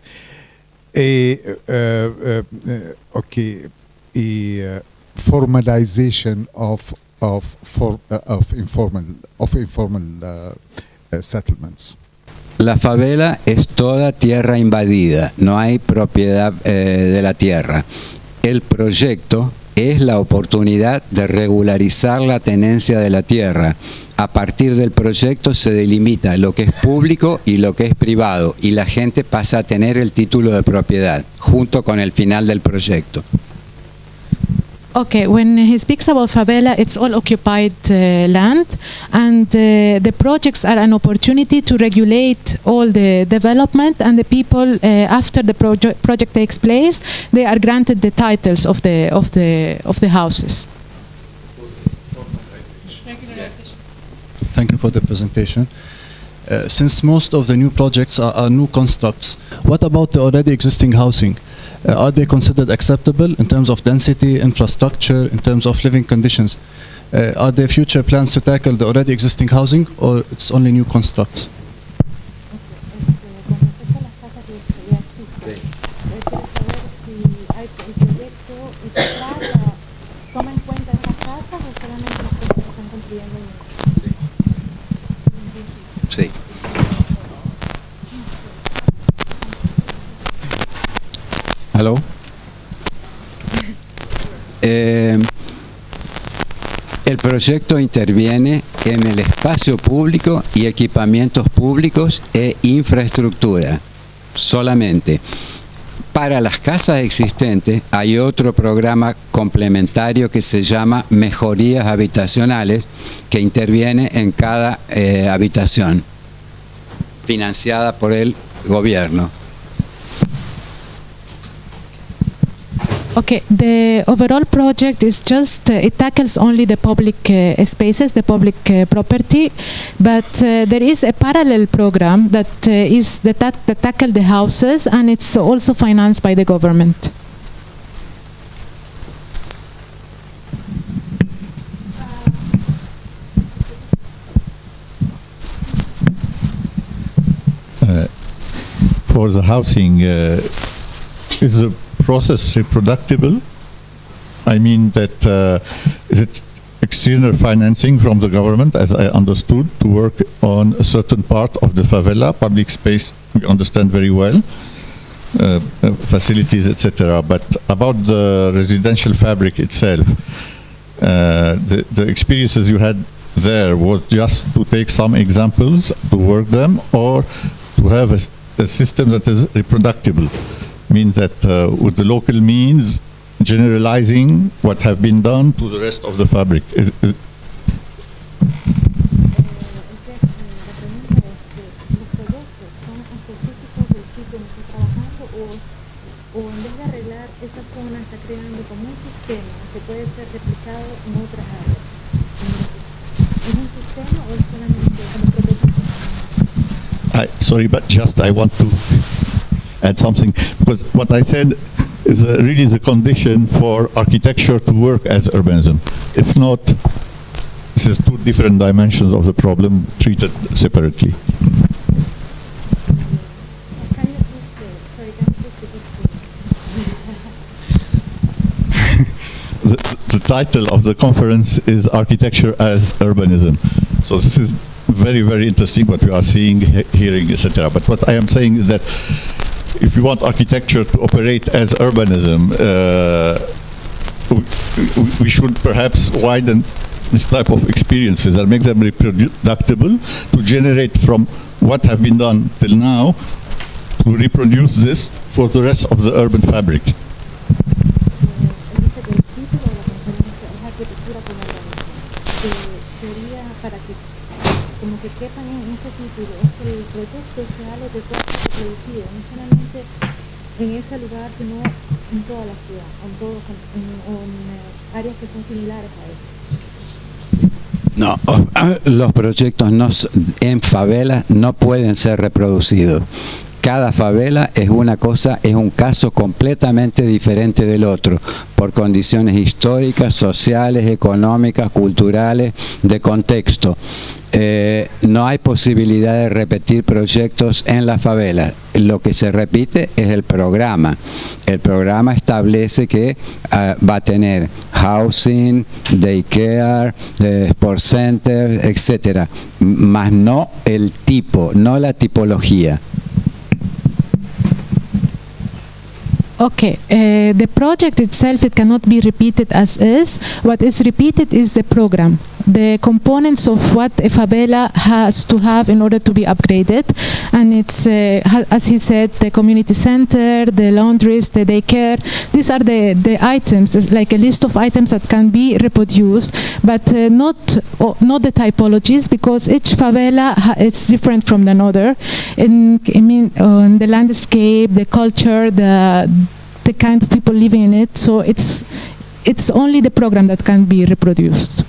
a uh, uh, uh, okay a uh, formalization of of for uh, of informal of informal uh, uh, settlements?
La favela es toda tierra invadida, no hay propiedad eh, de la tierra. El proyecto es la oportunidad de regularizar la tenencia de la tierra. A partir del proyecto se delimita lo que es público y lo que es privado, y la gente pasa a tener el título de propiedad, junto con el final del proyecto.
Okay, when he speaks about favela, it's all occupied uh, land, and uh, the projects are an opportunity to regulate all the development, and the people, uh, after the proje project takes place, they are granted the titles of the of the of the houses.
Thank you for the presentation. Uh, since most of the new projects are, are new constructs, what about the already existing housing? Uh, are they considered acceptable in terms of density, infrastructure, in terms of living conditions? Uh, are there future plans to tackle the already existing housing, or it's only new constructs?
Sí. Hello. Eh, el proyecto interviene en el espacio público y equipamientos públicos e infraestructura solamente. Para las casas existentes hay otro programa complementario que se llama Mejorías Habitacionales, que interviene en cada eh, habitación, financiada por el gobierno.
Okay, the overall project is just, uh, it tackles only the public uh, spaces, the public uh, property, but uh, there is a parallel program that uh, is the ta that tackle the houses, and it's also financed by the government.
Uh, for the housing, uh, is the process reproducible? I mean that uh, is it external financing from the government, as I understood, to work on a certain part of the favela, public space, we understand very well, uh, uh, facilities, et cetera. But about the residential fabric itself, uh, the, the experiences you had there was just to take some examples, to work them, or to have a, a system that is reproducible? Means that uh, with the local means, generalizing what have been done to the rest of the fabric. Is, is I, sorry, but just I want to add something, because what I said is uh, really the condition for architecture to work as urbanism. If not, this is two different dimensions of the problem treated separately. the, the title of the conference is Architecture as Urbanism. So this is very, very interesting what we are seeing, he hearing, et cetera. But what I am saying is that if you want architecture to operate as urbanism, uh, we, we should perhaps widen this type of experiences and make them reproducible to generate from what have been done till now to reproduce this for the rest of the urban fabric.
Como que quepan en ese título, es que el proyecto sea lo que pueda ser producido, no solamente en ese lugar, sino en toda la ciudad, en, todos, en, en áreas que son similares a eso.
No, los proyectos no, en favela no pueden ser reproducidos. Cada favela es una cosa, es un caso completamente diferente del otro, por condiciones históricas, sociales, económicas, culturales, de contexto. Eh, no hay posibilidad de repetir proyectos en la favela. Lo que se repite es el programa. El programa establece que uh, va a tener housing, daycare, eh, sport center, etcétera, más no el tipo, no la tipología.
Okay, uh, the project itself, it cannot be repeated as is. What is repeated is the program. the components of what a favela has to have in order to be upgraded. And it's, uh, ha as he said, the community center, the laundries, the daycare. These are the, the items, it's like a list of items that can be reproduced, but uh, not, oh, not the typologies, because each favela ha is different from another. In, I mean, on the landscape, the culture, the, the kind of people living in it. So it's, it's only the program that can be reproduced.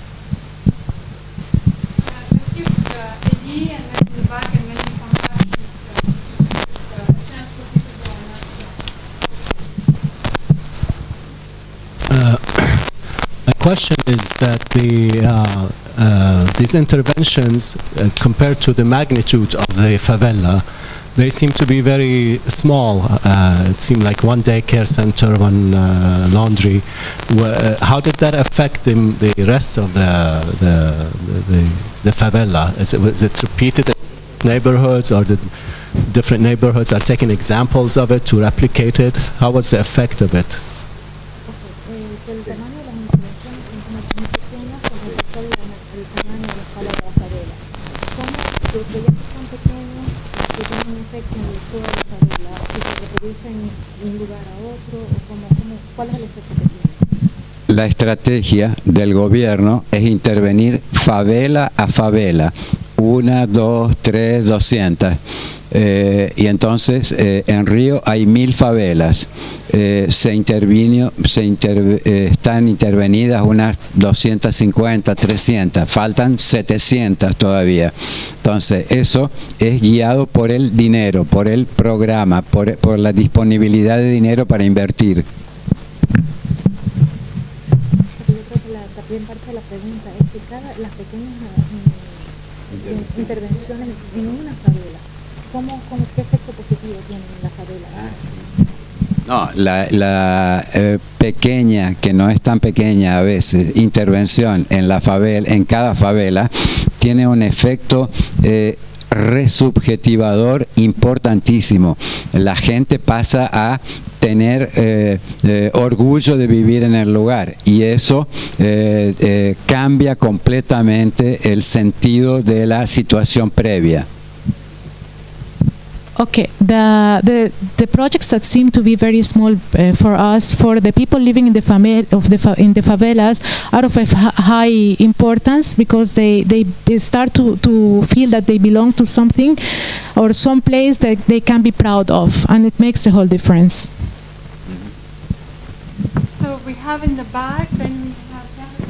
Uh, my question is that the uh, uh, these interventions, uh, compared to the magnitude of the favela, they seem to be very small. Uh, it seemed like one daycare center, one uh, laundry. Uh, how did that affect the, the rest of the the, the, the favela? Is it, was it repeated in neighborhoods, or the different neighborhoods are taking examples of it to replicate it? How was the effect of it?
La estrategia del gobierno es intervenir favela a favela, una, dos, tres, doscientas. Eh, y entonces eh, en Río hay mil favelas. Eh, se intervino, se inter, eh, están intervenidas unas doscientas cincuenta, trescientas, faltan setecientas todavía. Entonces eso es guiado por el dinero, por el programa, por, por la disponibilidad de dinero para invertir.
Yo creo que la, también parte de la pregunta es que cada, las pequeñas eh, intervenciones en una favela, ¿cómo, cómo, ¿qué efecto positivo tienen en la favela?
Ah, sí. No, la, la eh, pequeña, que no es tan pequeña a veces, intervención en la favela, en cada favela, tiene un efecto eh, resubjetivador importantísimo. La gente pasa a tener eh, eh, orgullo de vivir en el lugar, y eso eh, eh, cambia completamente el sentido de la situación previa.
Okay, the, the the projects that seem to be very small uh, for us, for the people living in the famel of the fa in the favelas, are of a high importance, because they they start to to feel that they belong to something or some place that they can be proud of, and it makes the whole difference.
So we have in the back, then we have that.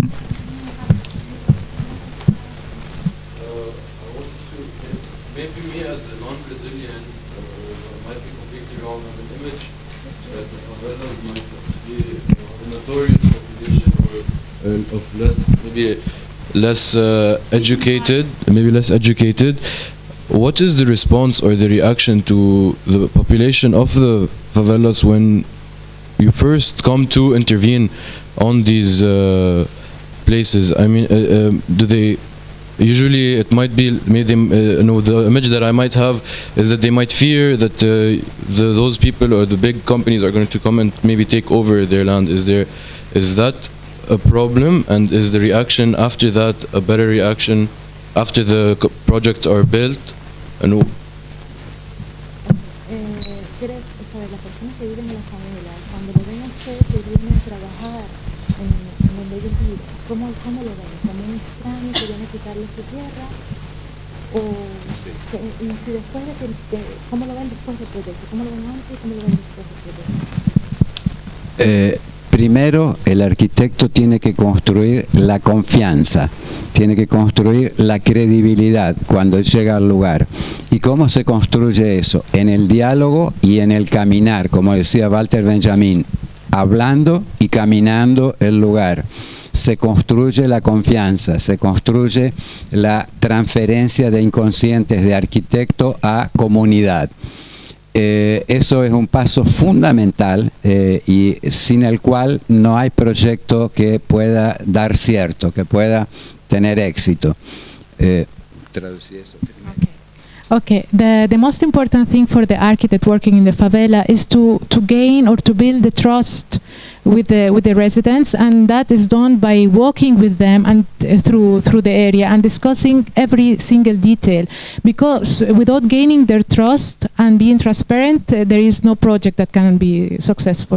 Uh, I want to, maybe me as a non-Brazilian, uh, might be completely wrong on the image that the favelas might be a notorious population, or uh, of less, maybe less uh, educated, maybe less educated. What is the response or the reaction to the population of the favelas when you first come to intervene on these uh, places? I mean, uh, uh, do they usually, it might be, maybe uh, no, the image that I might have is that they might fear that uh, the, those people or the big companies are going to come and maybe take over their land. Is there, is that a problem? And is the reaction after that a better reaction after the projects are built? And
¿Cómo, ¿Cómo lo ven? ¿Como un extraño que viene a quitarle su tierra? ¿O que, y si después de que, de, cómo lo ven después del proyecto? ¿Cómo lo ven antes y cómo lo ven después del proyecto?
Eh, primero, el arquitecto tiene que construir la confianza, tiene que construir la credibilidad cuando llega al lugar. ¿Y cómo se construye eso? En el diálogo y en el caminar, como decía Walter Benjamin, hablando y caminando el lugar. Se construye la confianza, se construye la transferencia de inconscientes de arquitecto a comunidad. Eh, eso es un paso fundamental eh, y sin el cual no hay proyecto que pueda dar cierto, que pueda tener éxito. Eh, traducí eso.
Okay. Okay, the, the most important thing for the architect working in the favela is to, to gain or to build the trust with the with the residents, and that is done by walking with them and uh, through through the area and discussing every single detail. Because without gaining their trust and being transparent, uh, there is no project that can be successful.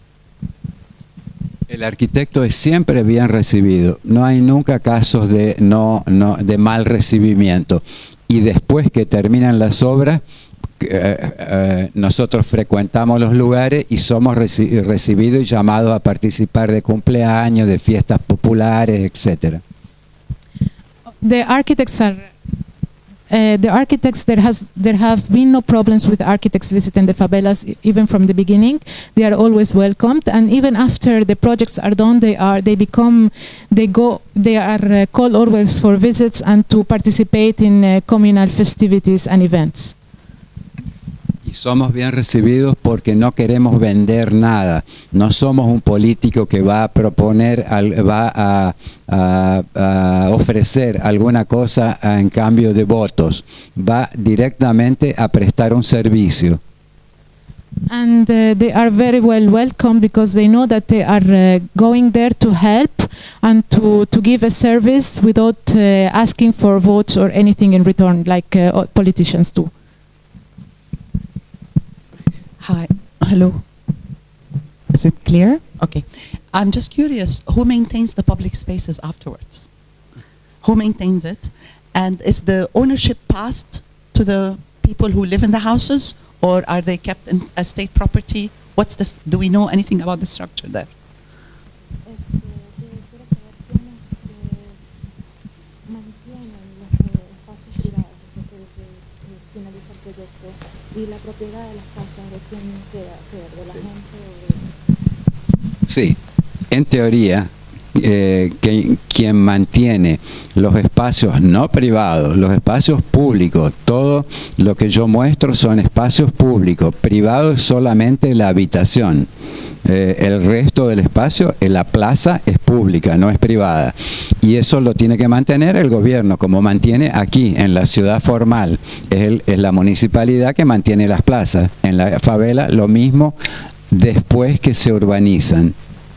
El arquitecto es siempre bien recibido. No hay nunca casos de no, no de mal recibimiento. Y después que terminan las obras, eh, eh, nosotros frecuentamos los lugares y somos reci recibidos y llamados a participar de cumpleaños, de fiestas populares, etcétera.
The architects are uh, the architects there has there have been no problems with architects visiting the favelas even from the beginning. They are always welcomed, and even after the projects are done, they are they become they go they are uh, called always for visits and to participate in uh, communal festivities and events.
Y somos bien recibidos porque no queremos vender nada. No somos un político que va a proponer, va a, a, a ofrecer alguna cosa en cambio de votos. Va directamente a prestar un servicio.
And uh, they are very well welcome because they know that they are uh, going there to help and to, to give a service without uh, asking for votes or anything in return, like uh, politicians do.
Hi, hello. Is it clear? Okay. I'm just curious, who maintains the public spaces afterwards? Who maintains it? And is the ownership passed to the people who live in the houses, or are they kept in as state property? What's this? Do we know anything about the structure there?
Sí, en teoría, eh, que, quien mantiene los espacios no privados, los espacios públicos, todo lo que yo muestro son espacios públicos, privados solamente la habitación. Eh, el resto del espacio, en la plaza, es pública, no es privada. Y eso lo tiene que mantener el gobierno, como mantiene aquí, en la ciudad formal. Es, el, es la municipalidad que mantiene las plazas. En la favela, lo mismo después que se urbanizan.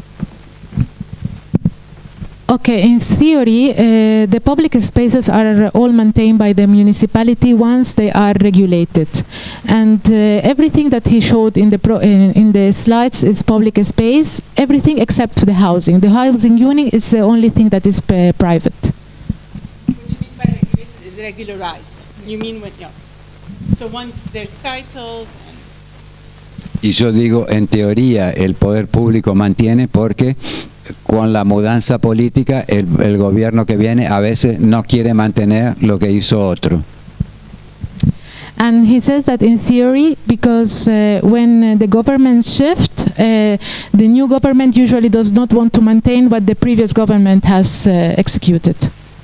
Okay, in theory, uh, the public spaces are all maintained by the municipality once they are regulated, and uh, everything that he showed in the pro in, in the slides is public space. Everything except the housing. The housing unit is the only thing that is uh, private.
What do you mean by regulated? Is regularized? You mean when no? So once there's titles.
Y yo digo, en teoría, el poder público mantiene porque con la mudanza política, el, el gobierno que viene a veces no quiere mantener lo que hizo otro.
And he says that in theory, because uh, when uh, the government shift, uh, the new government usually does not want to maintain what the previous government has uh, executed.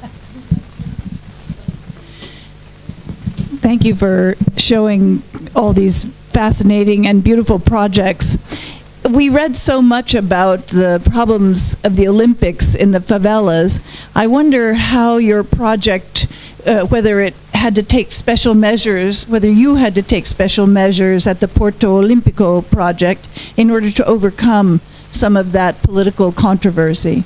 Thank you for showing all these fascinating and beautiful projects. We read so much about the problems of the Olympics in the favelas. I wonder how your project, uh, whether it had to take special measures, whether you had to take special measures at the Porto Olimpico project in order to overcome some of that political controversy.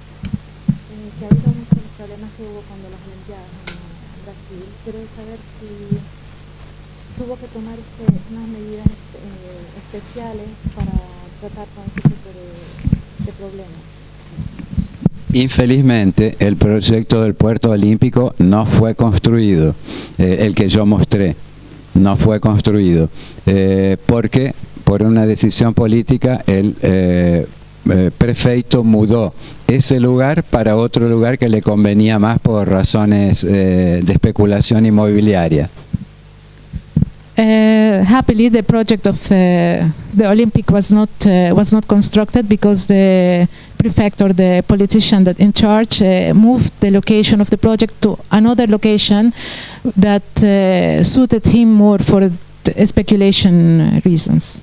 Infelizmente, el proyecto del Puerto Olímpico no fue construido, eh, el que yo mostré, no fue construido, eh, porque por una decisión política el eh, eh, prefeito mudó ese lugar para otro lugar que le convenía más por razones eh, de especulación inmobiliaria.
Uh, happily, the project of the, the Olympic was not uh, was not constructed because the prefect or the politician that in charge uh, moved the location of the project to another location that uh, suited him more for the speculation reasons.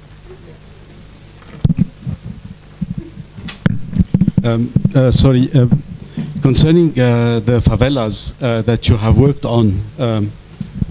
Um, uh, sorry, uh, concerning uh, the favelas uh, that you have worked on. Um,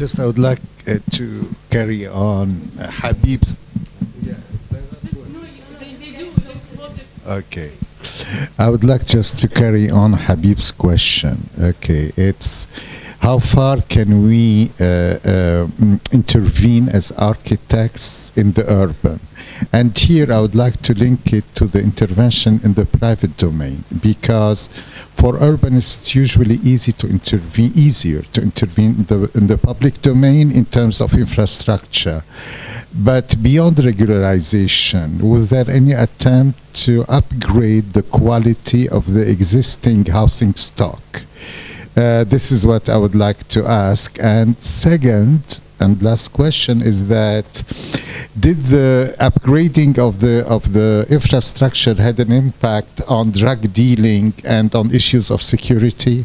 just I would like uh, to carry on uh, Habib's. Okay. I would like just to carry on Habib's question. Okay, it's how far can we uh, uh, intervene as architects in the urban? And here I would like to link it to the intervention in the private domain, because for urbanists it's usually easy to intervene, easier to intervene in the, in the public domain in terms of infrastructure. But beyond regularization, was there any attempt to upgrade the quality of the existing housing stock? Uh, this is what I would like to ask. And second, and last question is that, did the upgrading of the of the infrastructure had an impact on drug dealing and on issues of security?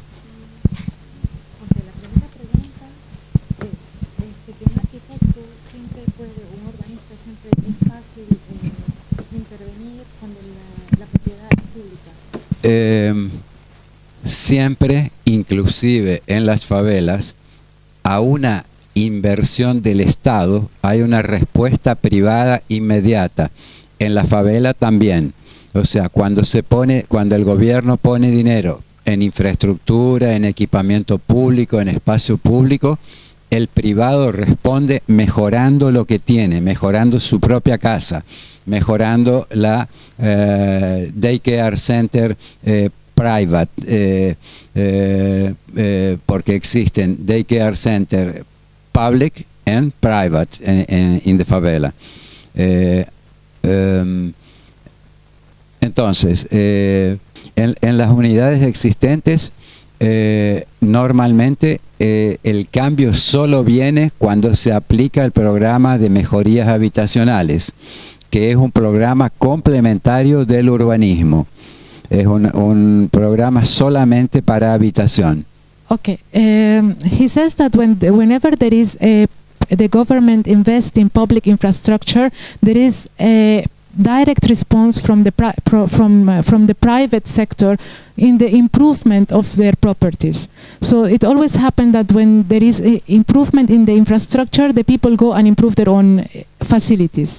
Eh, siempre, inclusive en las favelas, a una inversión del Estado hay una respuesta privada inmediata. En la favela también. O sea, cuando se pone, cuando el gobierno pone dinero en infraestructura, en equipamiento público, en espacio público, el privado responde mejorando lo que tiene, mejorando su propia casa, mejorando la eh, daycare center eh, private, eh, eh, eh, porque existen daycare center public and private in, in the favela. Eh, um, entonces, eh, en, en las unidades existentes, eh, normalmente eh, el cambio solo viene cuando se aplica el programa de mejorías habitacionales, que es un programa complementario del urbanismo. Es un, un programa solamente para habitación.
Okay, um, he says that when the, whenever there is a, the government invests in public infrastructure, there is a direct response from the pri pro from uh, from the private sector in the improvement of their properties. So it always happens that when there is a improvement in the infrastructure, the people go and improve their own facilities.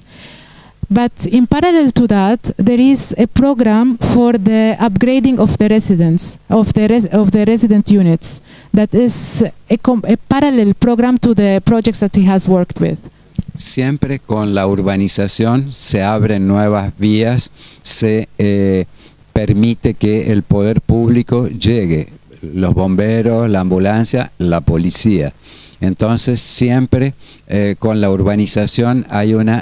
But in parallel to that, there is a program for the upgrading of the residents, of the res of the resident units. That is a, com a parallel program to the projects that he has worked with.
Siempre con la urbanización se abren nuevas vías, se eh, permite que el poder público llegue, los bomberos, la ambulancia, la policía. Entonces siempre eh, con la urbanización hay una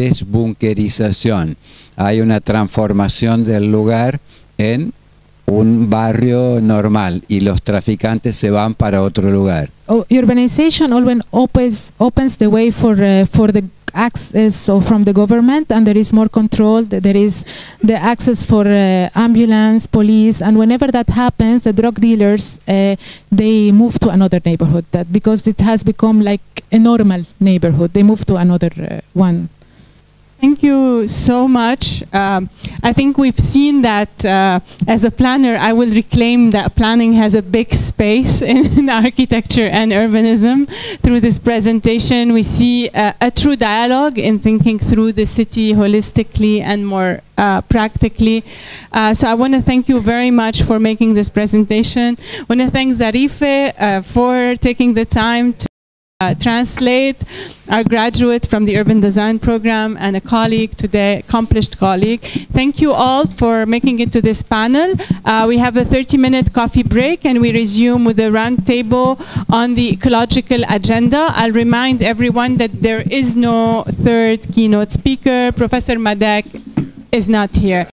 desbunkerización, hay una transformación del lugar en un barrio normal y los traficantes se van para otro lugar.
Oh, urbanization always opens opens the way for uh, for the access so from the government, and there is more control. There is the access for uh, ambulance, police, and whenever that happens, the drug dealers uh, they move to another neighborhood. That because it has become like a normal neighborhood, they move to another uh, one.
Thank you so much. Um, I think we've seen that uh, as a planner, I will reclaim that planning has a big space in architecture and urbanism. Through this presentation, we see uh, a true dialogue in thinking through the city holistically and more uh, practically. Uh, so I want to thank you very much for making this presentation. I want to thank Zarife uh, for taking the time to Uh, translate, our graduate from the urban design program and a colleague today, accomplished colleague. Thank you all for making it to this panel. Uh, we have a thirty minute coffee break and we resume with the round table on the ecological agenda. I'll remind everyone that there is no third keynote speaker. Professor Madek is not here.